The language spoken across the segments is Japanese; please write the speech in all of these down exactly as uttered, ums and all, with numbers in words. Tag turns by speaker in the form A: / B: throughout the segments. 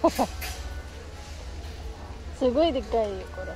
A: すごいでかいよこれ。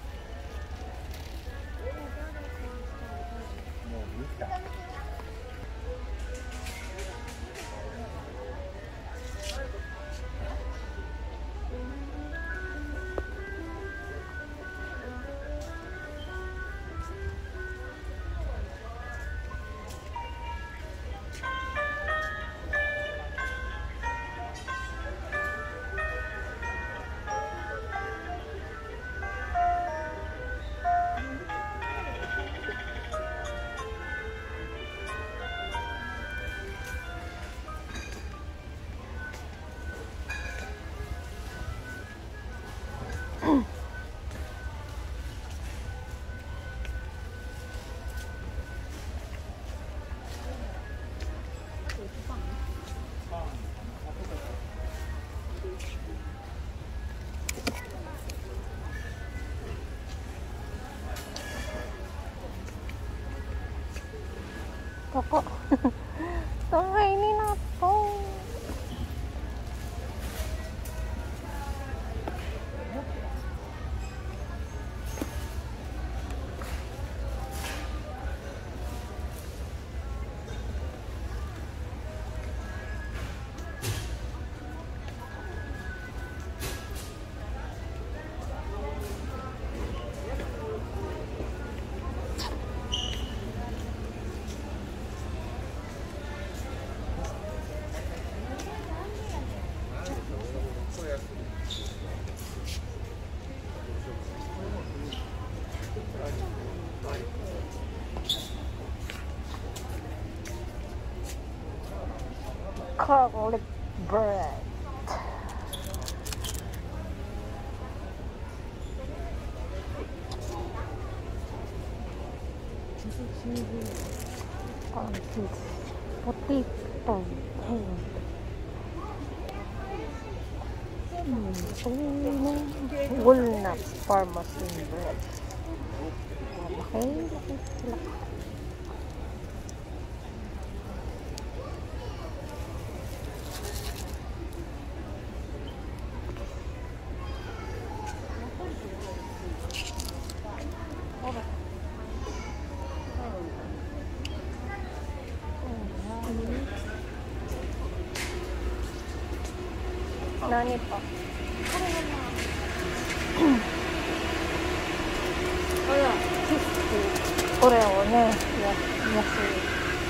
A: ここ人がいになった。Garlic bread. Pancakes, potato, walnut parmesan bread. Okay. Nani pa? fifty. これをね、安い。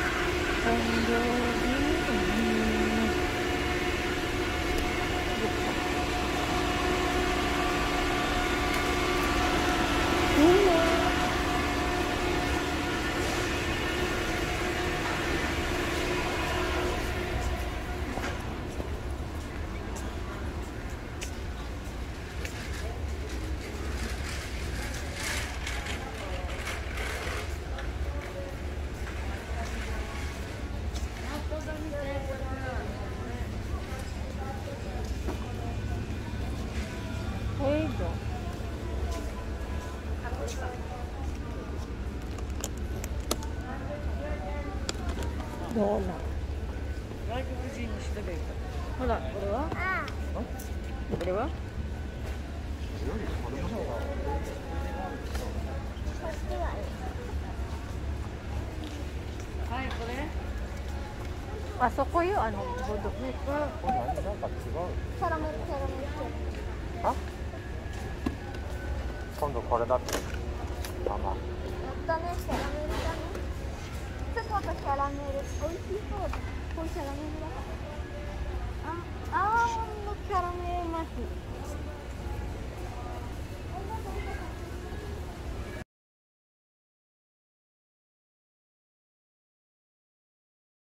A: いいね。どうなの？外国人の人がいる。ほら、これは？これは？はい、これ。あそこよ、あのボード。これ何なんか違う。キャラメル、キャラメル。あ？今度これだって。ママ。やったね、キャラメルだね。ちょっとキャラメル、美味しそうだ。これキャラメルだ。あ、アーモンドキャラメルマフィン。